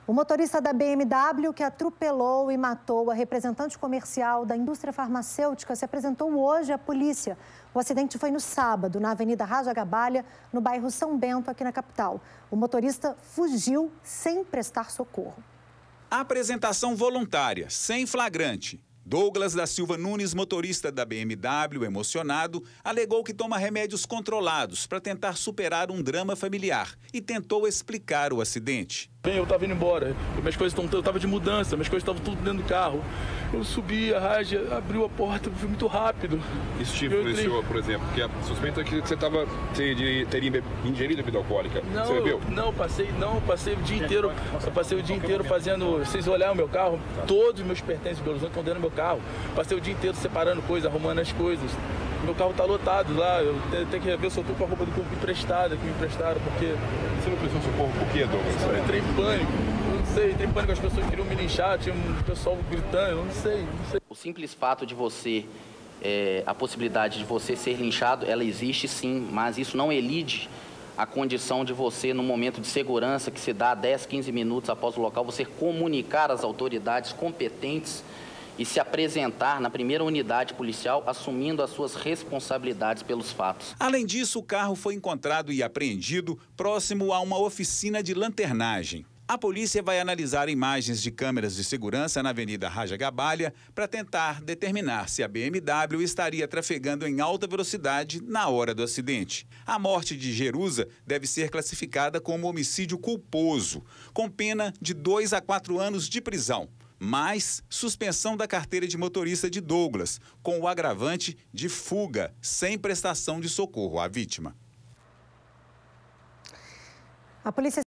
O motorista da BMW que atropelou e matou a representante comercial da indústria farmacêutica se apresentou hoje à polícia. O acidente foi no sábado, na Avenida Rajagabalha, no bairro São Bento, aqui na capital. O motorista fugiu sem prestar socorro. Apresentação voluntária, sem flagrante. Douglas da Silva Nunes, motorista da BMW, emocionado, alegou que toma remédios controlados para tentar superar um drama familiar e tentou explicar o acidente. Eu estava indo embora, eu estava de mudança, minhas coisas estavam tudo dentro do carro. Eu subi a rádio, abriu a porta, fui muito rápido. Isso te influenciou, por exemplo, porque a suspeita é que você teria ingerido bebida alcoólica. Não, você bebeu? Passei o dia inteiro. Eu passei o dia inteiro fazendo. Vocês olharam o meu carro, todos os meus pertences de Belo Horizonte estão dentro do meu carro. Passei o dia inteiro separando coisas, arrumando as coisas. Meu carro está lotado lá, eu tenho que rever se eu estou com a roupa do corpo emprestada, que me emprestaram, porque... Você não prestou socorro por quê, Douglas? Eu entrei em pânico, não sei, entrei em pânico, as pessoas queriam me linchar, tinha um pessoal gritando, eu não sei. O simples fato de você, a possibilidade de você ser linchado, ela existe sim, mas isso não elide a condição de você, no momento de segurança, que se dá 10, 15 minutos após o local, você comunicar às autoridades competentes e se apresentar na primeira unidade policial, assumindo as suas responsabilidades pelos fatos. Além disso, o carro foi encontrado e apreendido próximo a uma oficina de lanternagem. A polícia vai analisar imagens de câmeras de segurança na Avenida Rajagabalha para tentar determinar se a BMW estaria trafegando em alta velocidade na hora do acidente. A morte de Jerusa deve ser classificada como homicídio culposo, com pena de 2 a 4 anos de prisão, mais suspensão da carteira de motorista de Douglas, com o agravante de fuga sem prestação de socorro à vítima. A polícia